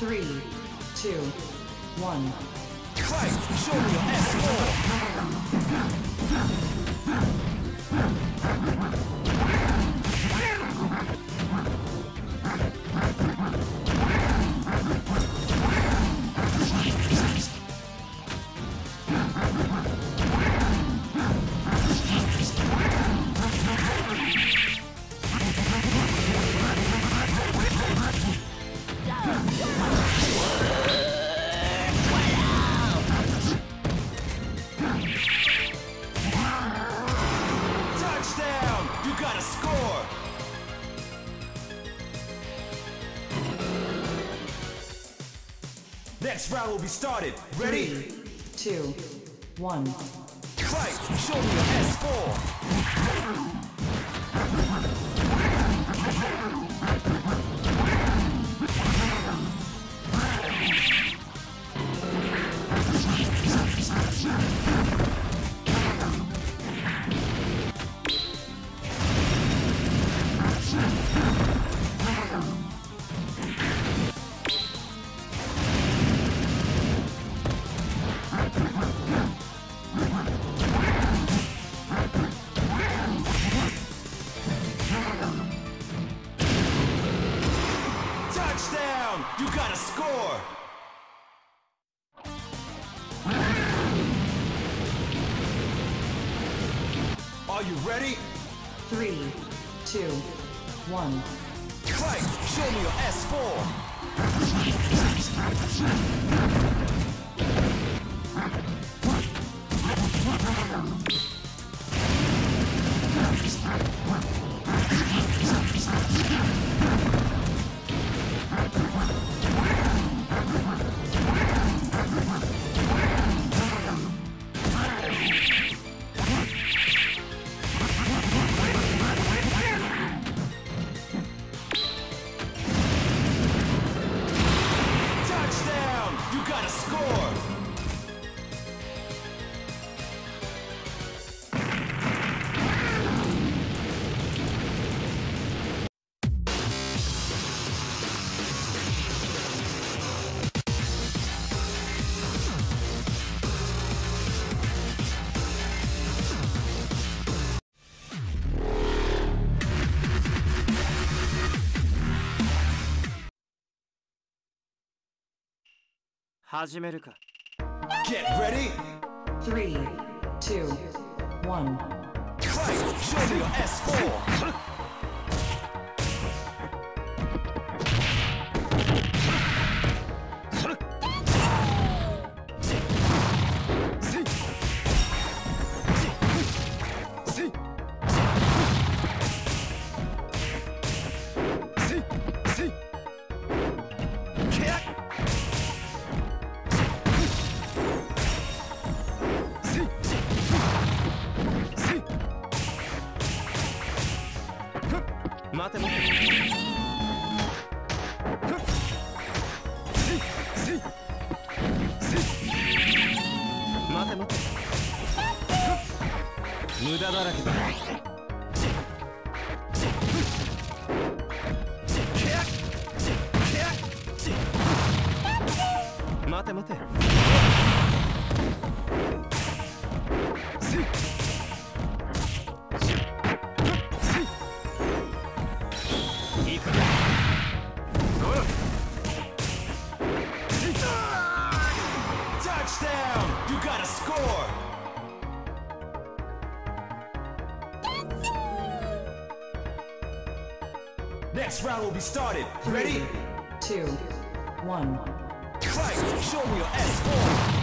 3, 2, 1. Clay, show me your S4. Touchdown! You gotta score! Next round will be started. Ready? 3, 2, 1. Clay, show me your S4. Touchdown! You gotta score! Are you ready? 3, 2, 1. Clay, show me your S4. Touchdown! You gotta score! Get ready! 3, 2, 1. Clay, show me your S4. Touchdown! You gotta score! Next round will be started. Ready? 3, 2, 1. Clay, show me your S4.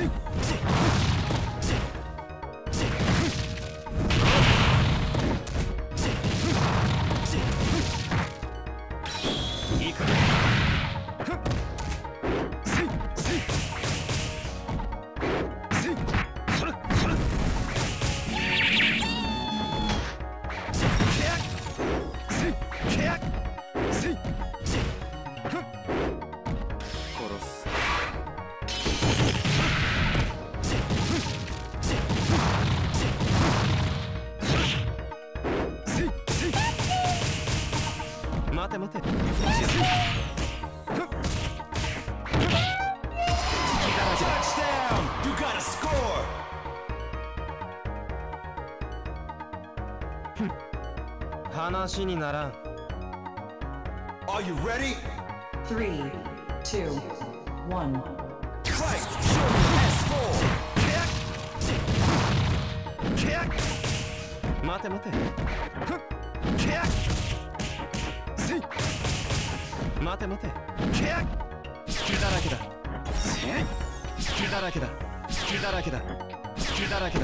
Touchdown! You gotta score! 話にならん。 Are you ready? 3, 2, 1. Clay, show me your S4! 待て待て。待て待て。隙だらけだ。隙だらけだ。隙だらけだ。隙だらけだ。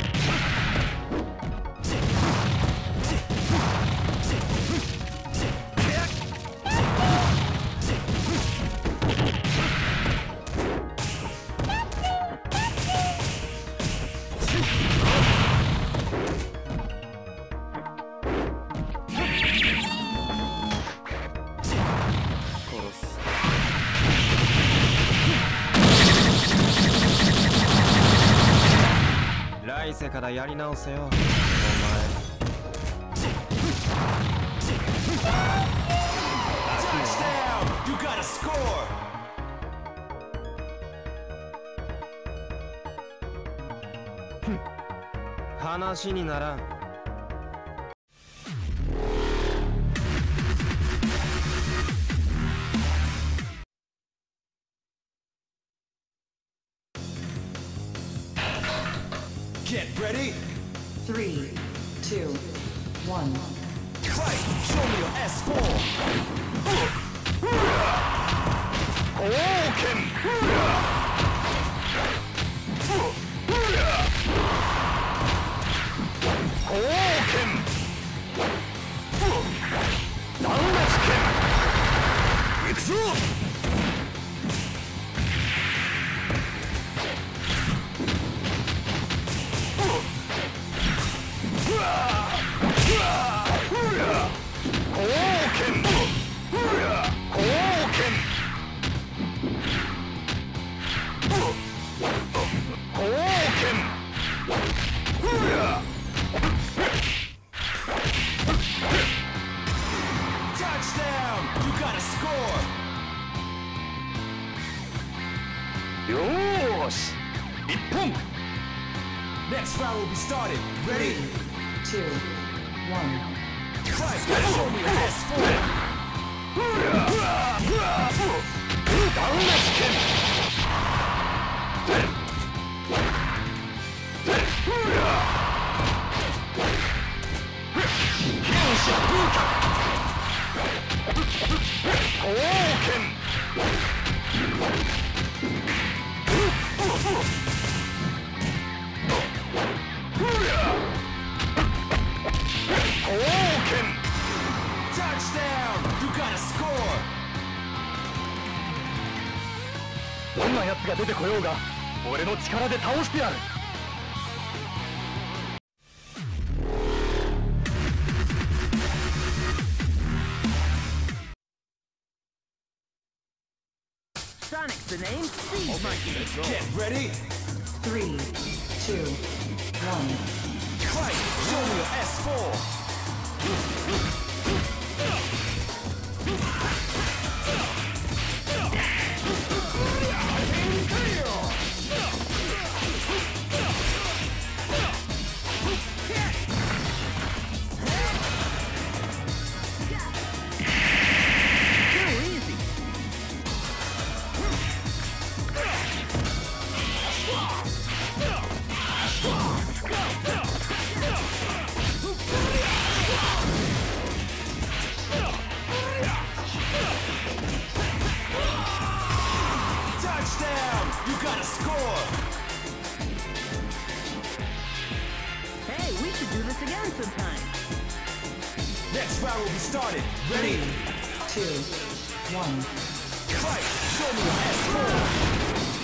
来世からやり直せよ、お前。 Touchdown! You gotta score! 話にならん。 Get ready? 3, 2, 1. Clay, show me your S4! Touchdown! You gotta score! よーし、一本。 Next round will be started. Ready? 2, 1. Clay, show me your S4! どんな奴が出てこようが、俺の力で倒してやる。 Sonic's the name. Please, Mikey. Get ready? 3, 2, 1. Clay, show me your S4! Next round will be started. Ready? 2, 1. Fight! Show me your S4!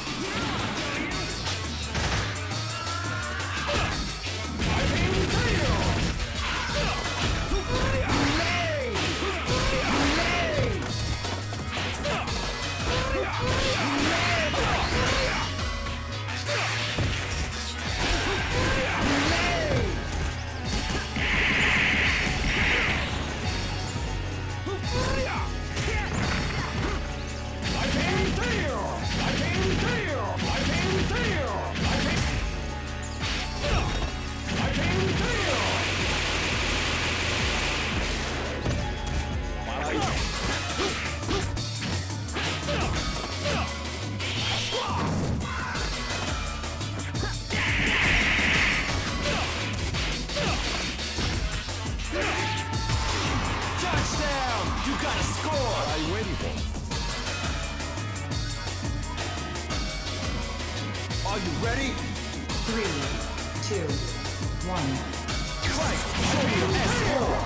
Are you ready? 3, 2, 1. Fight! Show me your S4!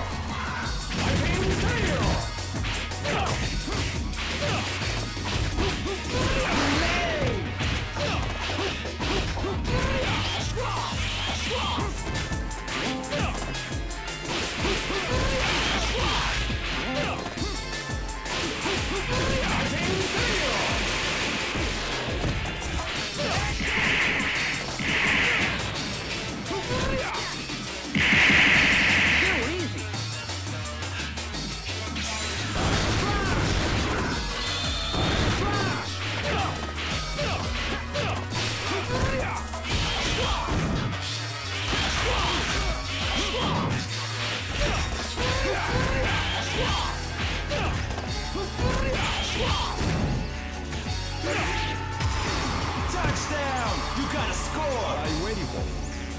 Touchdown! You got a score! What are you waiting for?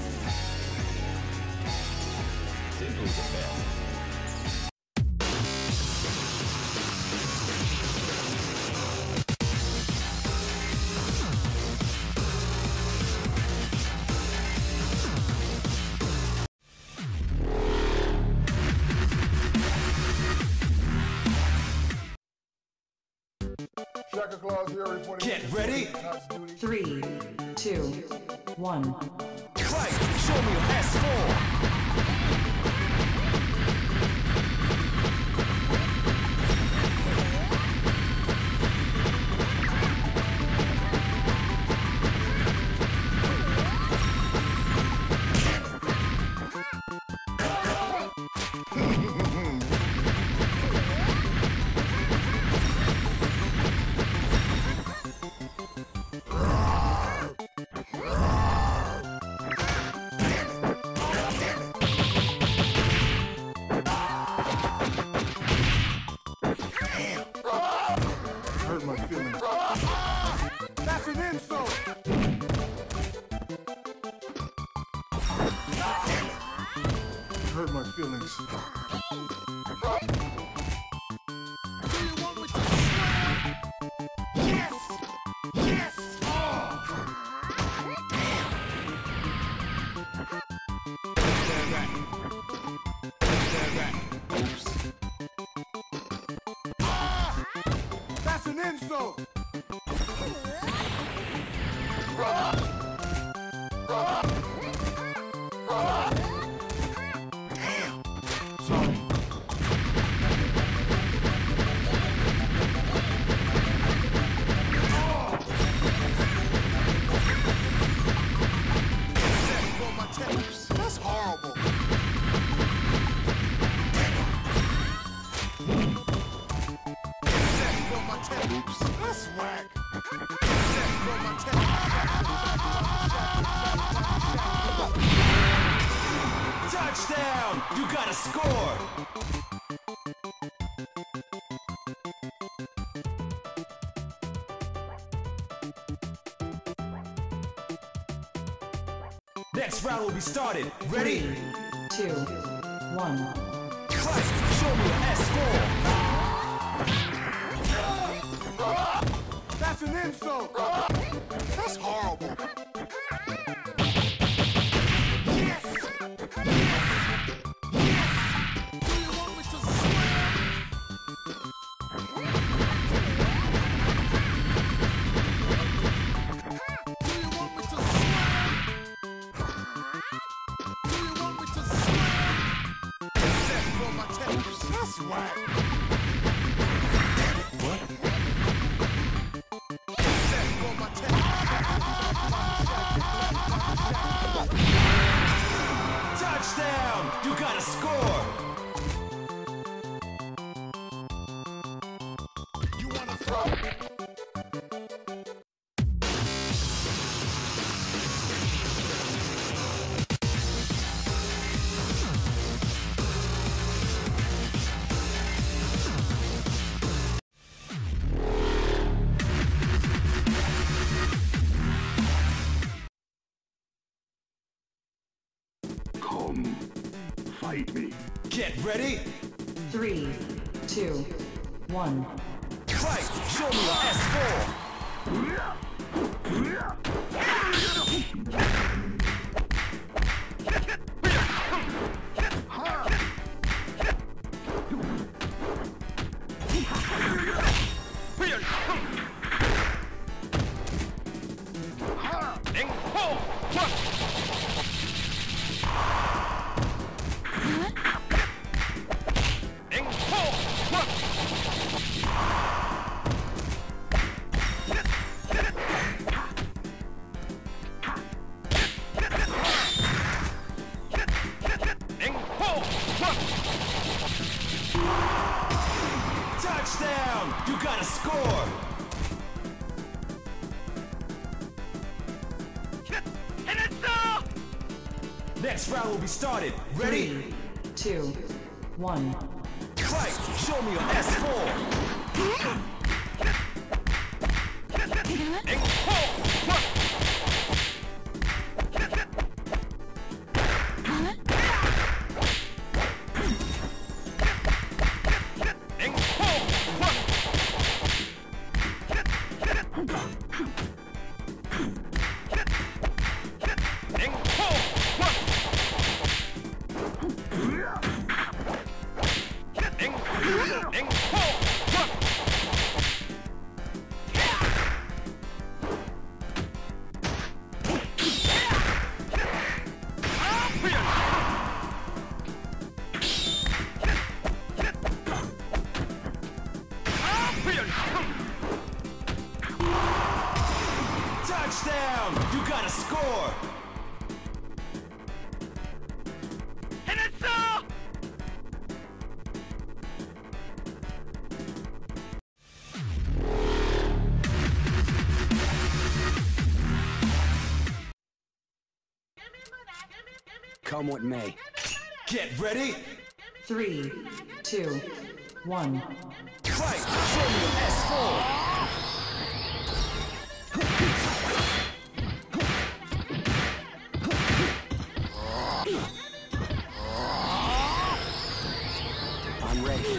Simply the best. Get ready! 3, 2, 1. Fight! Show me your S4! That's an insult! Hurt my feelings. Yes! Yes! Oops. That's an insult! Sorry. That's horrible. Oops. That's whack. Touchdown! You got a score! Next round will be started. Ready? 3, 2, 1. Fight! Show me your S4! That's an insult! That's horrible! Yes! Yes! Come, fight me. Get ready. 3, 2, 1. Fight! Show me your S4! Touchdown! You gotta score! Next round will be started. Ready? 3, 2, 1. Fight! Show me your S4! Touchdown! You gotta score! Come what may. Get ready! 3, 2, 1. Fight! Show me your S4! I'm ready.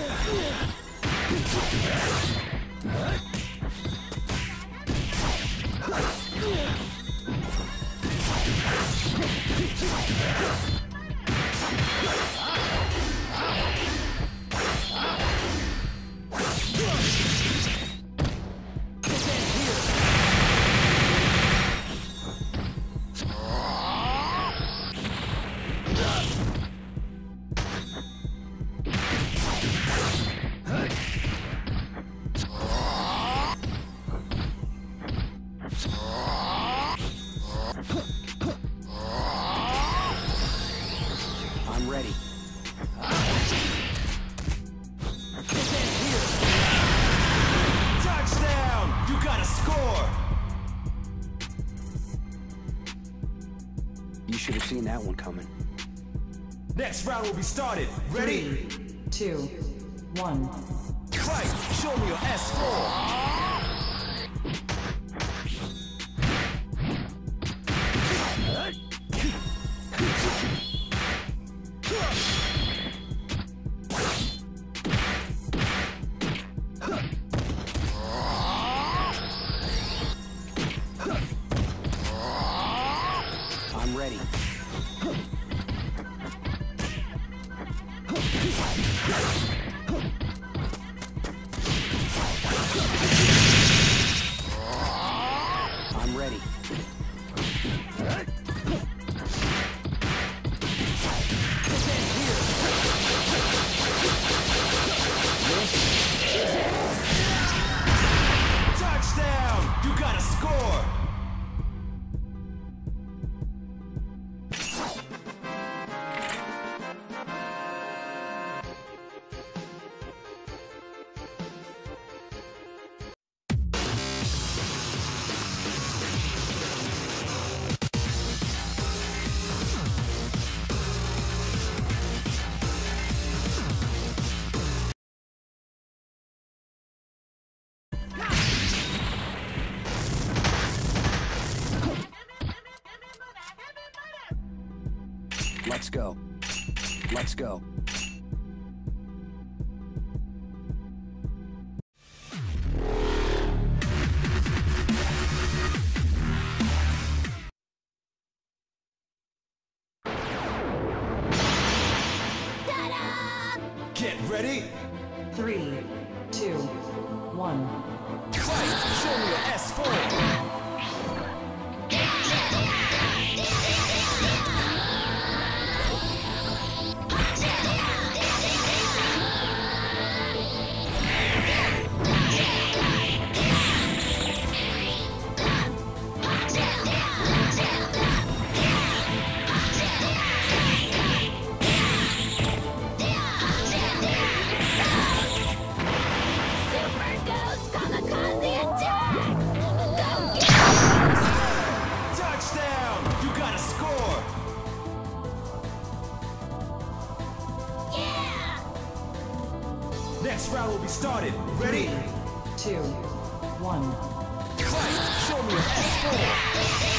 I'm ready. Touchdown! You gotta score! You should have seen that one coming. Next round will be started. Ready? 3, 2, 1. Fight! Show me your S4! I'm ready. I'm ready. Touchdown! You gotta score! Let's go. Let's go. Get ready. 3, 2, 1. Fight. Show me your S4. Touchdown! You got a score! Next round will be started. Ready? 2, 1. Fight! Show me your S4.